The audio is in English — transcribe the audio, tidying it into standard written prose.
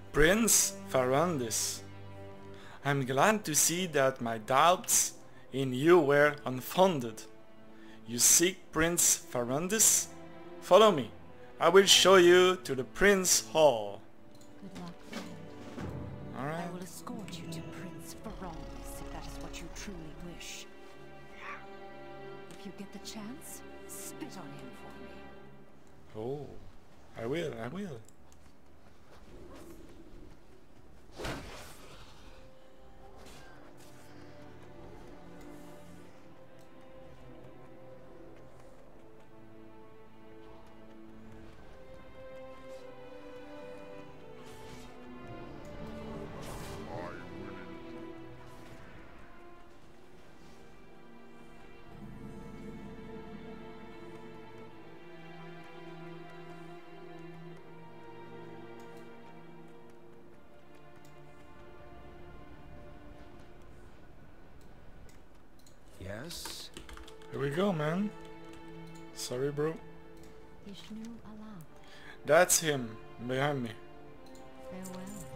Prince Farondis, I'm glad to see that my doubts in you were unfounded. You seek Prince Farondis? Follow me. I will show you to the Prince Hall. Good luck, friend. Alright. I will escort you to Prince Farondis if that is what you truly wish. If you get the chance, spit on him for me. Oh, I will. Yes? Here we go, man. Sorry, bro. Ishnu Allah. That's him behind me. Farewell.